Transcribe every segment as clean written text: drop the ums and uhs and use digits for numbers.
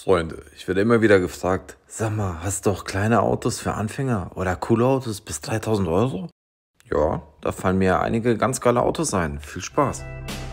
Freunde, ich werde immer wieder gefragt, sag mal, hast du auch kleine Autos für Anfänger oder coole Autos bis 3000 Euro? Ja, da fallen mir einige ganz geile Autos ein. Viel Spaß.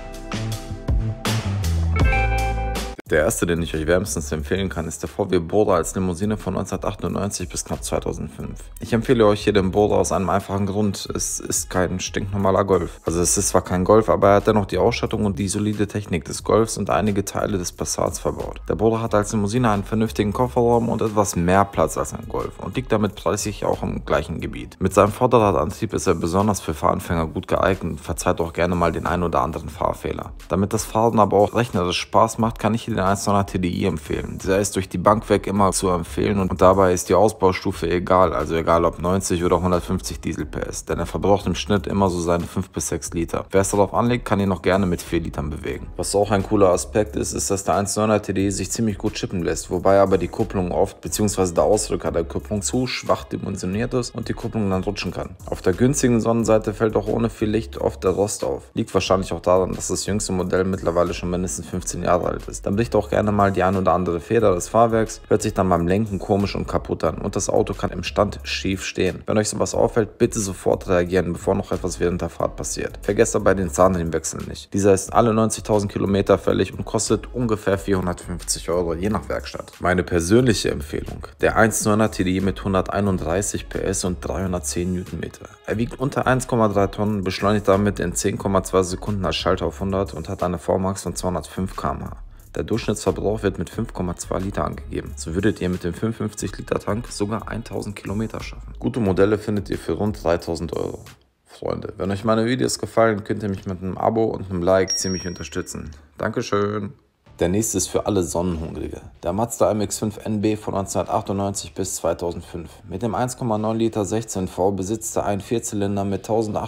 Der erste, den ich euch wärmstens empfehlen kann, ist der VW Bora als Limousine von 1998 bis knapp 2005. Ich empfehle euch hier den Bora aus einem einfachen Grund. Es ist kein stinknormaler Golf. Also es ist zwar kein Golf, aber er hat dennoch die Ausstattung und die solide Technik des Golfs und einige Teile des Passats verbaut. Der Bora hat als Limousine einen vernünftigen Kofferraum und etwas mehr Platz als ein Golf und liegt damit preislich auch im gleichen Gebiet. Mit seinem Vorderradantrieb ist er besonders für Fahranfänger gut geeignet und verzeiht auch gerne mal den ein oder anderen Fahrfehler. Damit das Fahren aber auch rechnerisch Spaß macht, kann ich hier den 1.9er TDI empfehlen. Dieser ist durch die Bank weg immer zu empfehlen und dabei ist die Ausbaustufe egal, also egal ob 90 oder 150 Diesel PS, denn er verbraucht im Schnitt immer so seine 5 bis 6 Liter. Wer es darauf anlegt, kann ihn noch gerne mit 4 Litern bewegen. Was auch ein cooler Aspekt ist, ist, dass der 1.9er TDI sich ziemlich gut chippen lässt, wobei aber die Kupplung oft bzw. der Ausrücker der Kupplung zu schwach dimensioniert ist und die Kupplung dann rutschen kann. Auf der günstigen Sonnenseite fällt auch ohne viel Licht oft der Rost auf. Liegt wahrscheinlich auch daran, dass das jüngste Modell mittlerweile schon mindestens 15 Jahre alt ist. Dann bricht auch gerne mal die ein oder andere Feder des Fahrwerks, hört sich dann beim Lenken komisch und kaputt an und das Auto kann im Stand schief stehen. Wenn euch sowas auffällt, bitte sofort reagieren, bevor noch etwas während der Fahrt passiert. Vergesst dabei den Zahnriemenwechsel nicht. Dieser ist alle 90.000 Kilometer fällig und kostet ungefähr 450 Euro, je nach Werkstatt. Meine persönliche Empfehlung, der 1.9er TDI mit 131 PS und 310 Newtonmeter. Er wiegt unter 1,3 Tonnen, beschleunigt damit in 10,2 Sekunden als Schalter auf 100 und hat eine Vmax von 205 km/h. Der Durchschnittsverbrauch wird mit 5,2 Liter angegeben. So würdet ihr mit dem 55 Liter Tank sogar 1000 Kilometer schaffen. Gute Modelle findet ihr für rund 3000 Euro. Freunde, wenn euch meine Videos gefallen, könnt ihr mich mit einem Abo und einem Like ziemlich unterstützen. Dankeschön. Der nächste ist für alle Sonnenhungrige. Der Mazda MX-5 NB von 1998 bis 2005. Mit dem 1,9 Liter 16V besitzt er einen Vierzylinder mit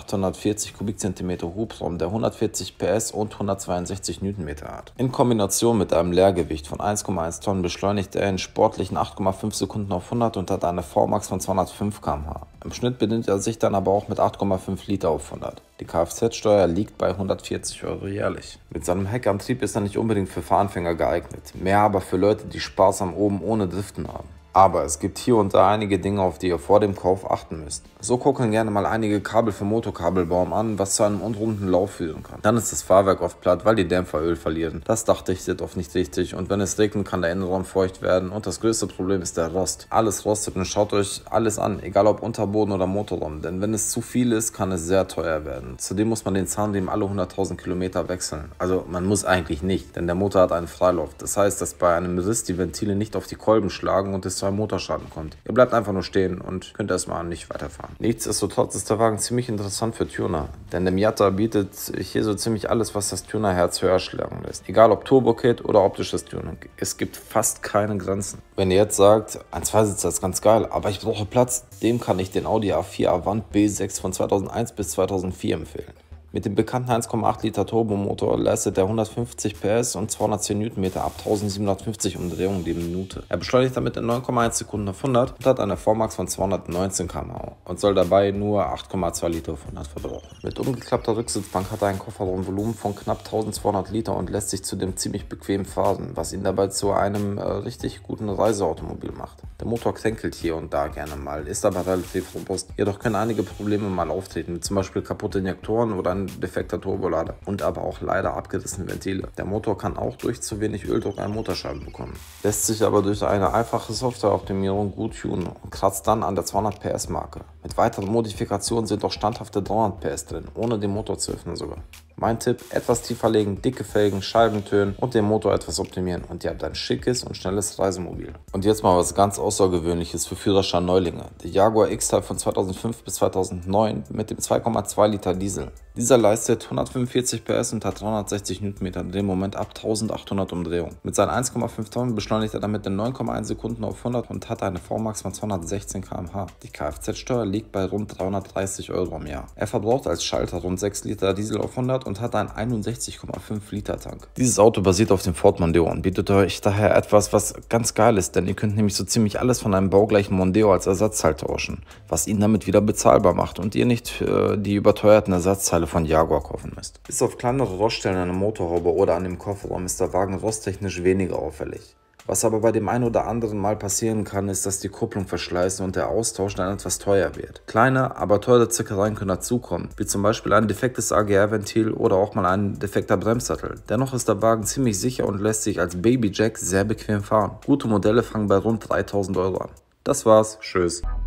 1840 Kubikzentimeter Hubraum, der 140 PS und 162 Newtonmeter hat. In Kombination mit einem Leergewicht von 1,1 Tonnen beschleunigt er in sportlichen 8,5 Sekunden auf 100 und hat eine Vmax von 205 km/h. Im Schnitt bedient er sich dann aber auch mit 8,5 Liter auf 100. Die Kfz-Steuer liegt bei 140 Euro jährlich. Mit seinem Heckantrieb ist er nicht unbedingt für Fahranfänger geeignet, mehr aber für Leute, die Spaß am Oben ohne Driften haben. Aber es gibt hier und da einige Dinge, auf die ihr vor dem Kauf achten müsst. So gucken gerne mal einige Kabel für Motorkabelbaum an, was zu einem unrunden Lauf führen kann. Dann ist das Fahrwerk oft platt, weil die Dämpfer Öl verlieren. Das Dach dichtet oft nicht richtig und wenn es regnet, kann der Innenraum feucht werden und das größte Problem ist der Rost. Alles rostet und schaut euch alles an, egal ob Unterboden oder Motorraum, denn wenn es zu viel ist, kann es sehr teuer werden. Zudem muss man den Zahnriemen alle 100.000 Kilometer wechseln. Also man muss eigentlich nicht, denn der Motor hat einen Freilauf. Das heißt, dass bei einem Riss die Ventile nicht auf die Kolben schlagen und es zu einem Motorschaden kommt. Ihr bleibt einfach nur stehen und könnt erstmal nicht weiterfahren. Nichtsdestotrotz ist der Wagen ziemlich interessant für Tuner, denn der Miata bietet hier so ziemlich alles, was das Tunerherz höher schlagen lässt. Egal ob Turbo-Kit oder optisches Tuning, es gibt fast keine Grenzen. Wenn ihr jetzt sagt, ein Zweisitzer ist ganz geil, aber ich brauche Platz, dem kann ich den Audi A4 Avant B6 von 2001 bis 2004 empfehlen. Mit dem bekannten 1,8 Liter Turbomotor leistet er 150 PS und 210 Newtonmeter ab 1750 Umdrehungen die Minute. Er beschleunigt damit in 9,1 Sekunden auf 100 und hat eine Vmax von 219 km/h und soll dabei nur 8,2 Liter auf 100 verbrauchen. Mit umgeklappter Rücksitzbank hat er ein Kofferraumvolumen von knapp 1200 Liter und lässt sich zudem ziemlich bequem fahren, was ihn dabei zu einem richtig guten Reiseautomobil macht. Der Motor kränkelt hier und da gerne mal, ist aber relativ robust. Jedoch können einige Probleme mal auftreten, wie zum Beispiel kaputte Injektoren oder ein defekter Turbolader und aber auch leider abgerissene Ventile. Der Motor kann auch durch zu wenig Öldruck einen Motorschaden bekommen. Lässt sich aber durch eine einfache Softwareoptimierung gut tunen und kratzt dann an der 200 PS Marke. Mit weiteren Modifikationen sind auch standhafte 300 PS drin, ohne den Motor zu öffnen sogar. Mein Tipp, etwas tiefer legen, dicke Felgen, Scheibentönen und den Motor etwas optimieren und ihr habt ein schickes und schnelles Reisemobil. Und jetzt mal was ganz Außergewöhnliches für Führerschein-Neulinge. Der Jaguar X-Type von 2005 bis 2009 mit dem 2,2 Liter Diesel. Dieser leistet 145 PS und hat 360 Newtonmeter Drehmoment ab 1800 Umdrehungen. Mit seinen 1,5 Tonnen beschleunigt er damit in 9,1 Sekunden auf 100 und hat eine Vmax von 216 km/h. Die Kfz-Steuer liegt bei rund 330 Euro im Jahr. Er verbraucht als Schalter rund 6 Liter Diesel auf 100 und hat einen 61,5 Liter Tank. Dieses Auto basiert auf dem Ford Mondeo und bietet euch daher etwas, was ganz geil ist, denn ihr könnt nämlich so ziemlich alles von einem baugleichen Mondeo als Ersatzteil tauschen, was ihn damit wieder bezahlbar macht und ihr nicht die überteuerten Ersatzteile von Jaguar kaufen müsst. Bis auf kleinere Roststellen an der Motorhaube oder an dem Kofferraum ist der Wagen rosttechnisch weniger auffällig. Was aber bei dem einen oder anderen mal passieren kann, ist, dass die Kupplung verschleißen und der Austausch dann etwas teuer wird. Kleine, aber teure Zickereien können dazukommen, wie zum Beispiel ein defektes AGR-Ventil oder auch mal ein defekter Bremssattel. Dennoch ist der Wagen ziemlich sicher und lässt sich als Baby Jack sehr bequem fahren. Gute Modelle fangen bei rund 3.000 € an. Das war's, tschüss.